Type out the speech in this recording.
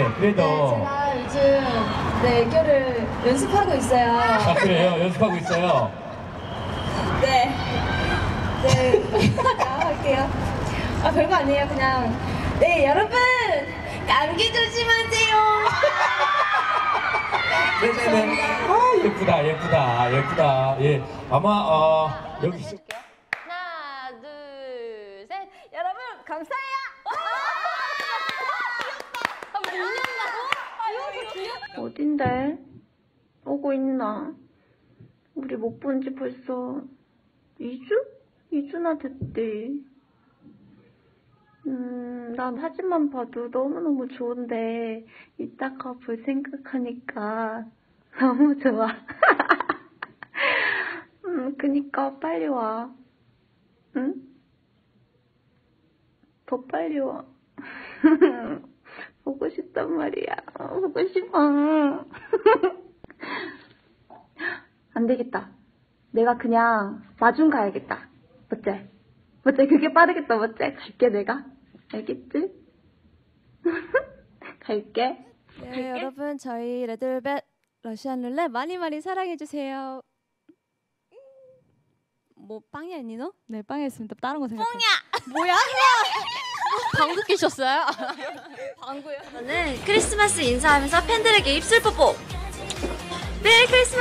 네, 그래도. 제가 요즘 애교를 연습하고 있어요. 아, 그래요? 연습하고 있어요? 네. 할게요. 별거 아니에요. 그냥. 네, 여러분! 감기 조심하세요. 네네네. 아, 예쁘다. 예. 아마, 여기. 하나, 둘, 셋. 여러분, 감사해요. 어딘데? 오고 있나? 우리 못 본 지 벌써 2주? 2주나 됐대. 난 사진만 봐도 너무너무 좋은데 이따가 볼 생각하니까 너무 좋아. 그니까 빨리 와. 응? 더 빨리 와. 보고 싶단 말이야. 보고 싶어. 안 되겠다. 내가 그냥 마중 가야겠다. 어째? 그게 빠르겠다. 어째? 갈게 내가. 알겠지? 갈게. 네, 여러분 저희 레드벨벳 러시안 룰렛 많이 많이 사랑해주세요. 뭐 빵이 아니노? 네, 빵이었습니다. 다른 거 생각해. 뽕이야! 뭐야? 방구 끼셨어요? 방구요? 저는 크리스마스 인사하면서 팬들에게 입술 뽀뽀. 메리 크리스마스!